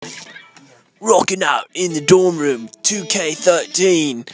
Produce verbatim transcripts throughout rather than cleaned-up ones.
Rocking out in the dorm room, two K thirteen.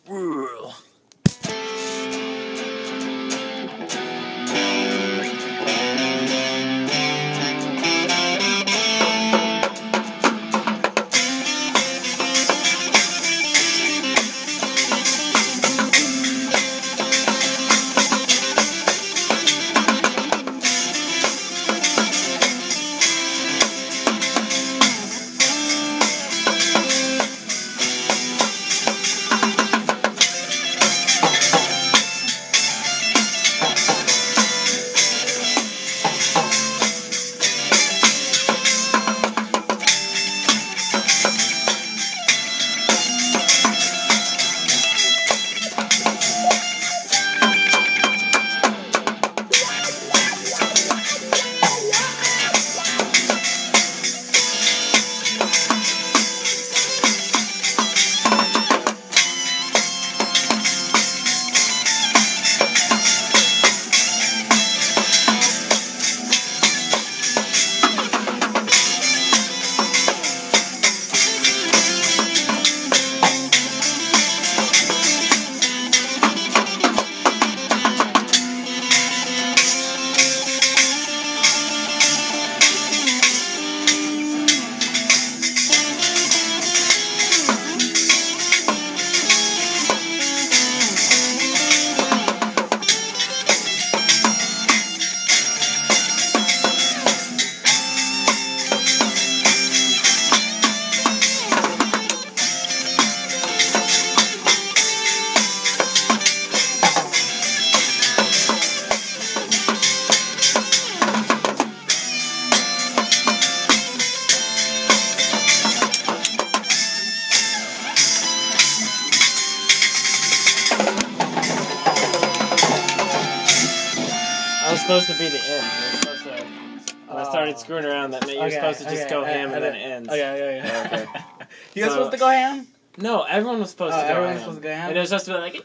That was supposed to be the end. You were supposed to, when I started screwing around, that meant you were Okay, supposed to just okay, go okay, ham and okay. then it ends. Okay, okay, okay. Okay. You guys So- supposed to go ham? No, everyone was supposed Oh, to go everyone ham. was supposed to go ham? And it was just to be like,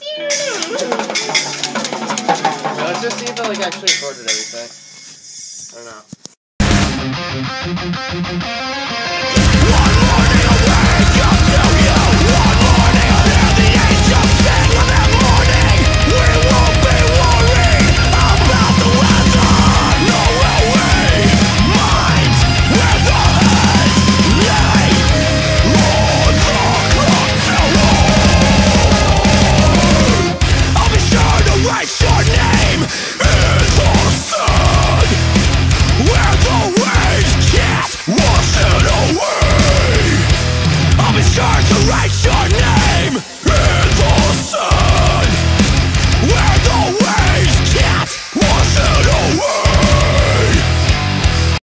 Now let's just see if it like actually recorded everything. I don't know. Where the waves can't wash it away. I'll be sure to write your name.